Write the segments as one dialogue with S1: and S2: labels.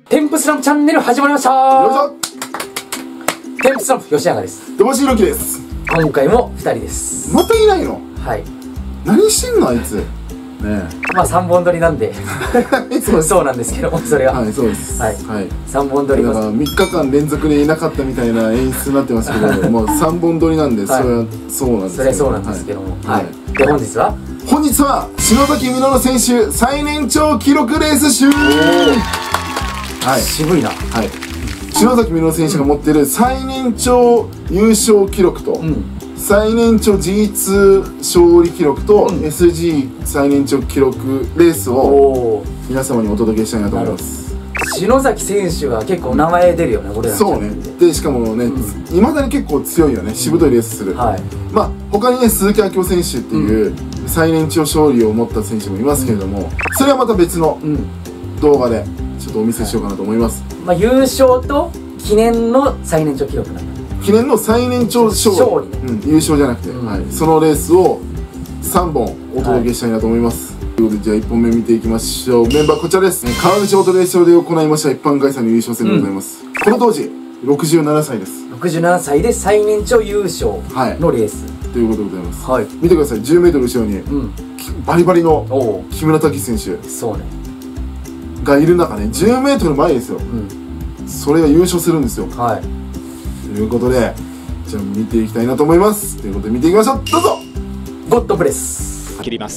S1: テンプスランプチャンネル始まりました。
S2: よいしょ。
S1: テンプスランプ吉永です。
S2: 飛ばしひろきです。
S1: 今回も2人です。
S2: またいないの？
S1: はい。
S2: 何してんのあいつ。ね
S1: え。まあ3本撮りなんでそうなんですけども、それは。
S2: はい、そうです。
S1: はい。3本撮り
S2: だから3日間連続でいなかったみたいな演出になってますけど、もう3本撮りなんで、それはそうなんですけど。
S1: それはそうなんですけども。はい。で、本日は
S2: 篠崎実選手最年長記録レース集。はい、
S1: 渋いな。
S2: はい、篠崎実選手が持っている最年長優勝記録と、最年長 G2 勝利記録と、SG 最年長記録レースを皆様にお届けしたいなと思います。
S1: 篠崎選手は結構名前出るよね、俺らのチャンネルで。
S2: そうね。でしかもね、いまだに結構強いよね、しぶといレースする。まあ他にね、鈴木明夫選手っていう最年長勝利を持った選手もいますけれども、それはまた別の動画でちょっとお見せしようかなと思います。
S1: まあ優勝と記念の最年長記録なんだ。
S2: 記念の最年長勝利、優勝じゃなくて、そのレースを3本お届けしたいなと思います。ということで、じゃあ1本目見ていきましょう。メンバーこちらです。川口オートレース場で行いました一般開催の優勝戦でございます。この当時67歳です。
S1: 67歳で最年長優勝のレース
S2: ということでございます。見てください、10m 後ろにバリバリの木村拓哉選手がいる中ね、10m 前ですよ。それが優勝するんですよ。ということで、じゃあ見ていきたいなと思います。ということで見ていきましょう。どうぞ。
S1: ゴッドブレス
S3: 切ります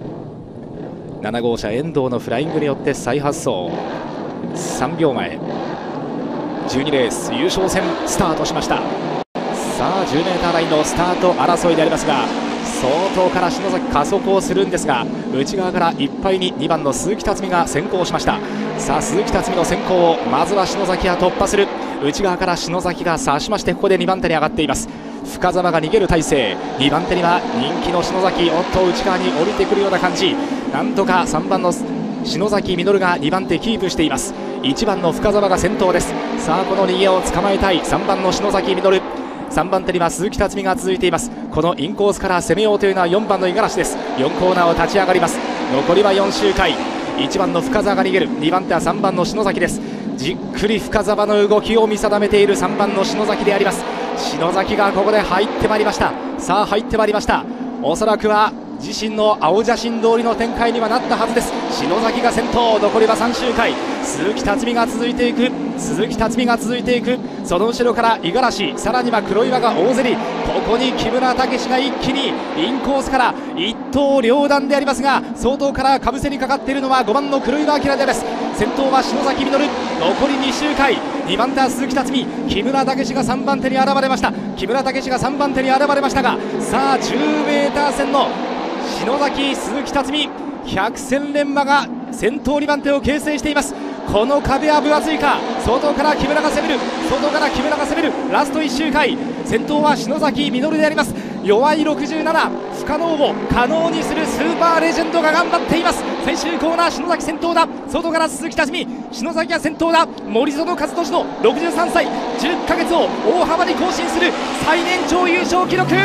S3: 。7号車遠藤のフライングによって再発走。3秒前、12レース優勝戦スタートしました。さあ 10m ラインのスタート争いでありますが、相当から篠崎加速をするんですが、内側からいっぱいに2番の鈴木辰巳が先行しました。さあ鈴木辰巳の先行をまずは篠崎が突破する。内側から篠崎が差しまして、ここで2番手に上がっています。深澤が逃げる体勢、2番手には人気の篠崎、おっと内側に降りてくるような感じ。なんとか3番の篠崎実が2番手キープしています。1番の深澤が先頭です。さあこの逃げを捕まえたい3番の篠崎実、3番手には鈴木辰巳が続いています。このインコースから攻めようというのは4番の五十嵐です。4コーナーを立ち上がります。残りは4周回。1番の深澤が逃げる。2番手は3番の篠崎です。じっくり深澤の動きを見定めている3番の篠崎であります。篠崎がここで入ってまいりました。さあ入ってまいりました。おそらくは自身の青写真通りの展開にはなったはずです。篠崎が先頭、残りは3周回。鈴木辰巳が続いていく。その後ろから五十嵐、さらには黒岩が大競り。ここに木村武史が一気にインコースから一刀両断でありますが、相当からかぶせにかかっているのは5番の黒岩明であります。先頭は篠崎実、残り2周回。2番手は鈴木辰巳、木村武史が3番手に現れました。が、さあ 10m 線の篠崎、鈴木辰巳、百戦錬磨が先頭2番手を形成しています。この壁は分厚いか。外から木村が攻める。ラスト1周回。先頭は篠崎実であります。弱い67、不可能を可能にするスーパーレジェンドが頑張っています。最終コーナー、篠崎先頭だ。外から鈴木辰巳、篠崎が先頭だ。森園和俊の63歳10ヶ月を大幅に更新する最年長優勝記録。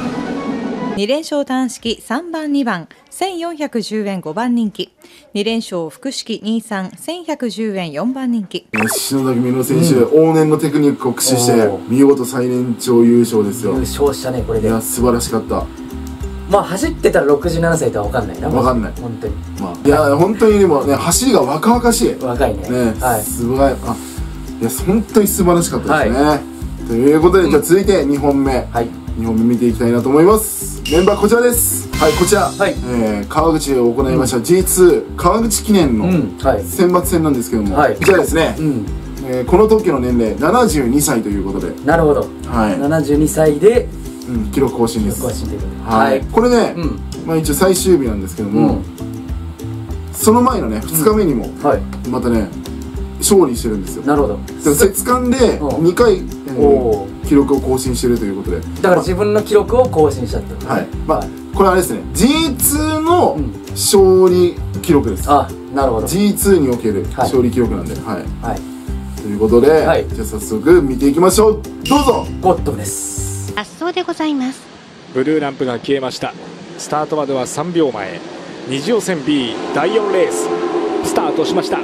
S4: 2連勝単式3番2番1410円5番人気、2連勝複式23 1110円4番人気。
S2: 篠崎実選手、往年のテクニックを駆使して見事最年長優勝ですよ。
S1: 優勝したね、これで。
S2: いや素晴らしかった。
S1: まあ走ってたら67歳とは分かんないな。
S2: 分かんない
S1: 本当に。
S2: いや本当にでもね、走りが若々しい。
S1: 若いね。
S2: すごい。いや本当に素晴らしかったですね。ということで、じゃあ続いて2本目見ていきたいなと思います。メンバーこちらです。こちら川口で行いました G2 川口記念の選抜戦なんですけども、こちらですね、この時の年齢72歳ということで。
S1: なるほど。72歳で
S2: 記録更新です。これね、一応最終日なんですけども、その前のね2日目にもまたね勝利してるんですよ。なるほど。節間で2回記録を更新してるということで、
S1: だから自分の記録を更新したってこと。
S2: これあれですね、 G2 の勝利記録です。
S1: なるほど。
S2: G2 における勝利記録なんで。ということで、じゃあ早速見ていきましょう。どうぞ。
S1: ゴッドです。
S5: 圧勝でございます。
S3: ブルーランプが消えました。スタートまでは3秒前。二次予選 B 第4レーススタートしました。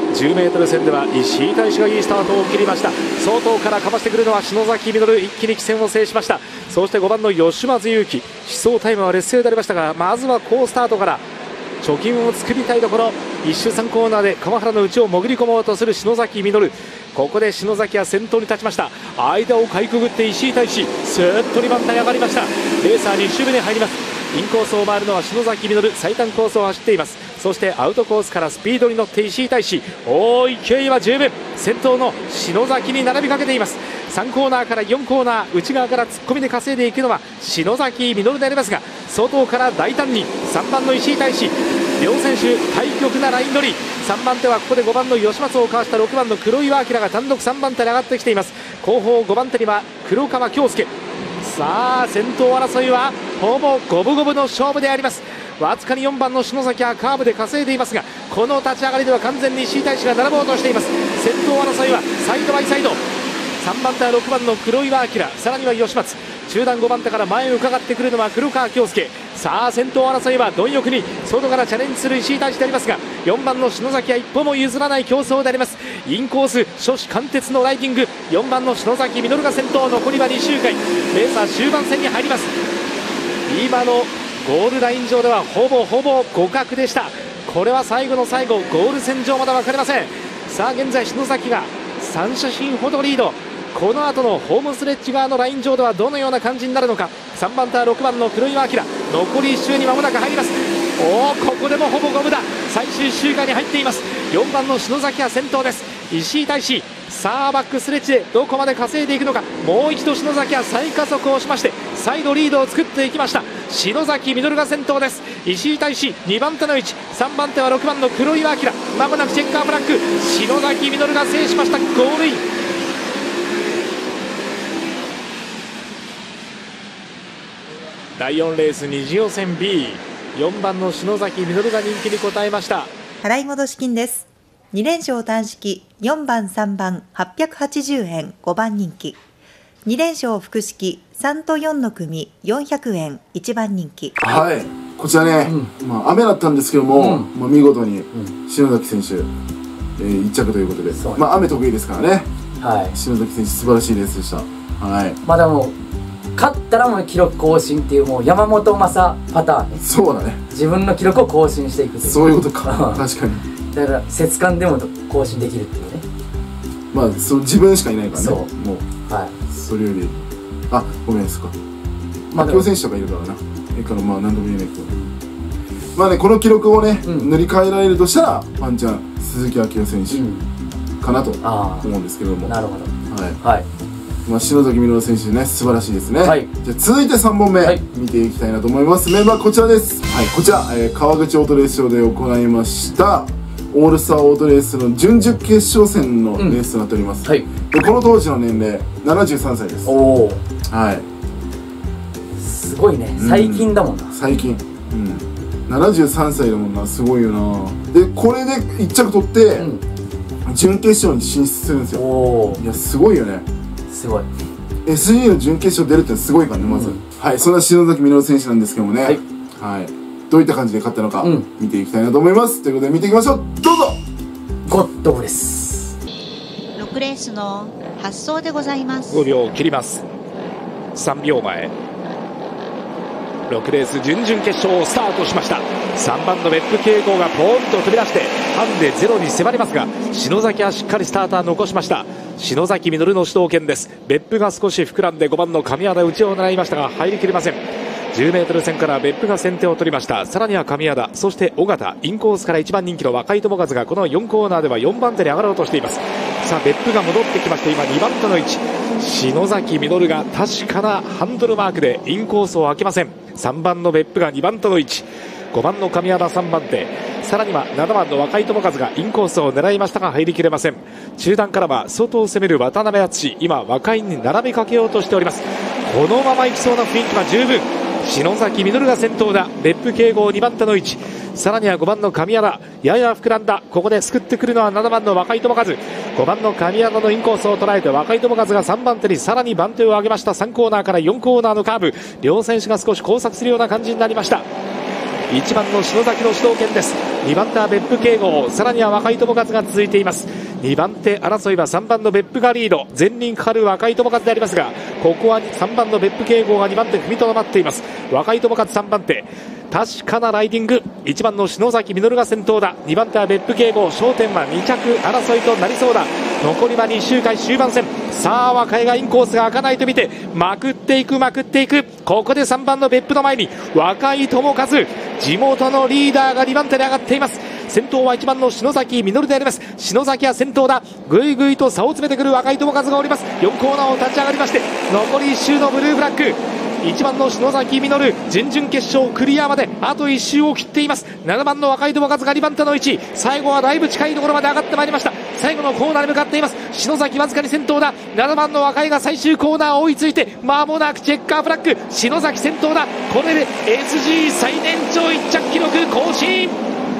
S3: 10m 戦では石井大志がいいスタートを切りました。外からかましてくるのは篠崎実、一気に起戦を制しました。そして5番の吉松勇樹、試走タイムは劣勢でありましたが、まずは好スタートから貯金を作りたいところ。1周3コーナーで川原の内を潜り込もうとする篠崎実、ここで篠崎は先頭に立ちました。間をかいくぐって石井大志、スーッと2番手に上がりました。レーサー2周目に入ります。インコースを回るのは篠崎実、最短コースを走っています。そしてアウトコースからスピードに乗って石井大志、勢いは十分。先頭の篠崎に並びかけています。3コーナーから4コーナー、内側から突っ込みで稼いでいくのは篠崎実でありますが、外から大胆に3番の石井大志、両選手対極なライン取り。3番手はここで5番の吉松をかわした6番の黒岩明が単独3番手に上がってきています。後方5番手には黒川京介。さあ先頭争いはほぼ五分五分の勝負であります。わずかに4番の篠崎はカーブで稼いでいますが、この立ち上がりでは完全に石井大志が並ぼうとしています。先頭争いはサイドバイサイド。3番手は6番の黒岩明、さらには吉松、中段5番手から前を伺ってくるのは黒川京介。さあ先頭争いは貪欲に外からチャレンジする石井大志でありますが、4番の篠崎は一歩も譲らない競争であります。インコース初志貫徹のライディング、4番の篠崎実が先頭、残りは2周回、レーサー終盤戦に入ります。今のゴールライン上ではほぼ互角でした。これは最後の最後、ゴール線上まだ分かりません。さあ現在篠崎が3車身ほどリード。この後のホームストレッチ側のライン上ではどのような感じになるのか。3番手は6番の黒岩明、残り1周に間もなく入ります。ここでもほぼ五分だ。最終周回に入っています。4番の篠崎は先頭です。石井大志、さあバックストレッチでどこまで稼いでいくのか。もう一度篠崎は再加速をしまして再度リードを作っていきました。篠崎実が先頭です。石井大志2番手の位置、3番手は6番の黒岩明、まもなくチェッカーフラッグ。篠崎実が制しました。ゴールイン。第4レース2次予選 B4 番の篠崎実が人気に応えました。
S4: 払い戻し金です。2連勝単式4番3番880円5番人気、2連勝複式3と4の組400円1番人気。
S2: はい、こちらね、雨だったんですけども、見事に篠崎選手、1着ということで、雨得意ですからね、篠崎選手素晴らしいレースでした。はい、
S1: まだもう勝ったらもう記録更新っていう、もう山本昌パターンね。
S2: そうだね、
S1: 自分の記録を更新していくという。
S2: そういうことか確かに。
S1: だから節間でも更新できるっていうね。
S2: まあその自分しかいないからね。
S1: そう
S2: もう、それよりごめんですか、明夫選手とかいるからな、からまあ何とも言えないけど、まあね、この記録をね、塗り替えられるとしたらワンチャン鈴木明夫選手かなと思うんですけども。
S1: なるほど。
S2: はい、篠崎実選手ね、素晴らしいですね。じゃあ続いて3本目、見ていきたいなと思います。メンバーこちらです。こちら、川口オートレース場で行いましたオールスターオートレースの準々決勝戦のレースとなっております。でこの当時の年齢73歳です。
S1: すごいね、最近だもんな。
S2: 最近、73歳だもんな、すごいよな。でこれで1着取って、準決勝に進出するんですよ。いやすごいよね。
S1: すごい。
S2: SG の準決勝出るってすごいからね、まず。そんな篠崎実選手なんですけどもね、どういった感じで勝ったのか見ていきたいなと思います。ということで見ていきましょう。どうぞ。
S1: ゴッドブレス。
S5: 6レースの発走でございます。
S3: 5秒を切ります。3秒前、6レース準々決勝をスタートしました。3番の別府慶光がポーンと飛び出してハンデゼロに迫りますが、篠崎はしっかりスターター残しました。篠崎実の主導権です。別府が少し膨らんで5番の神谷田内を狙いましたが入りきれません。10m 線から別府が先手を取りました。さらには神谷田、そして尾形、インコースから1番人気の若井友和がこの4コーナーでは4番手に上がろうとしています。さあ別府が戻ってきまして、今2番手の位置、篠崎実が確かなハンドルマークでインコースを開けません。3番の別府が2番手の位置、5番の神谷田3番手、さらには7番の若井友和がインコースを狙いましたが入りきれません。中段からは外を攻める渡辺篤、今若井に並びかけようとしております。このままいきそうな雰囲気は十分。篠崎実が先頭だ。別府慶光2番手の位置、さらには5番の神谷田、やや膨らんだ。ここで救ってくるのは7番の若井友和、5番の神谷田のインコースを捉えて若井友和が3番手にさらに番手を上げました。3コーナーから4コーナーのカーブ、両選手が少し交錯するような感じになりました。 1番の篠崎の主導権です。2番手は別府慶吾、さらには若井友和が続いています。2番手争いは3番の別府がリード、前輪かかる若井友和でありますが、ここは3番の別府慶吾が2番手踏みとどまっています。若井友和3番手、確かなライディング、1番の篠崎実が先頭だ。2番手は別府慶吾、焦点は2着争いとなりそうだ。残りは2周回終盤戦。さあ若井がインコースが開かないと見てまくっていく、ここで3番の別府の前に若井友和、地元のリーダーが2番手で上がっています。先頭は1番の篠崎実であります。篠崎は先頭だ。ぐいぐいと差を詰めてくる若井友和がおります。4コーナーを立ち上がりまして、残り1周のブルーブラック、1番の篠崎実、準々決勝クリアまであと1周を切っています。7番の若井友和が2番手の位置、最後はだいぶ近いところまで上がってまいりました。最後のコーナーに向かっています。篠崎わずかに先頭だ。7番の若井が最終コーナーを追いついて、間もなくチェッカーフラッグ、篠崎先頭だ。これで SG 最年長1着記録更新。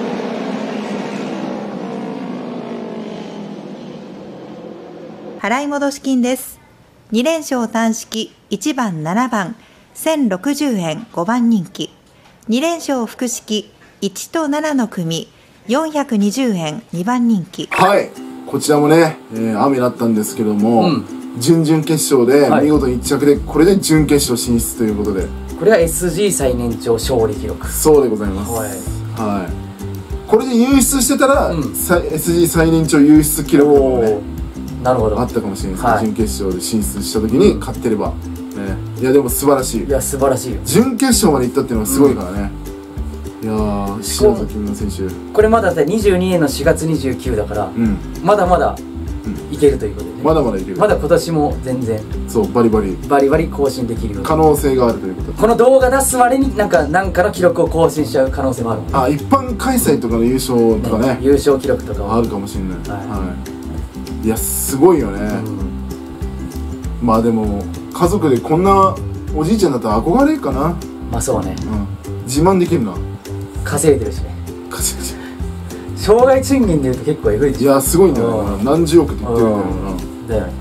S4: 払い戻し金です。2連勝単式1番7番1060円5番人気、2連勝複式1と7の組420円2番人気。
S2: はい、こちらもね、雨だったんですけども、準々決勝で見事に1着で、これで準決勝進出ということで、
S1: これは SG 最年長勝利記録。
S2: そうでございます。はい、これで優出してたら、SG 最年長優出記録もね、
S1: なるほど、
S2: あったかもしれないですね。準決勝で進出した時に勝ってれば、ね、いやでも素晴らしい。
S1: いや素晴らしいよ。
S2: 準決勝まで行ったっていうのはすごいからね。いやー、篠崎実選手、こ
S1: れまだ22年の4月29だから、まだまだいけるということでね。
S2: まだまだいける。ま
S1: だ今年も全然、
S2: そう、バリバリ
S1: 更新できるよ、
S2: 可能性があるということで、
S1: この動画出すまでになんかの記録を更新しちゃう可能性もあるもんね。
S2: あ、一般開催とかの優勝とかね、
S1: 優勝記録とかは
S2: あるかもしれない。いや、すごいよね。まあでも家族でこんなおじいちゃんだったら憧れかな。
S1: まあそうね、
S2: 自慢できるな。稼
S1: いでるしね。生涯賃金でいうと結構えぐいでしょ。
S2: いや、すごいんだよな。何十億って言ってるんだよな。だよね。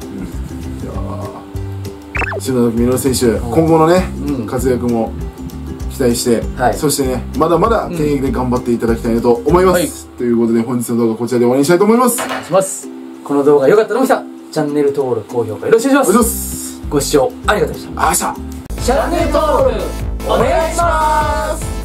S2: 篠崎実選手、今後のね活躍も期待して、そしてね、まだまだ現役で頑張っていただきたいなと思います。ということで本日の動画こちらで終わりにしたいと思います。
S1: お願いします。この動画良かったと思いました。チャンネル登録、高評価よろしくお願いします。ご視聴ありがとうございました。
S2: チ
S1: ャンネル登録お願いします。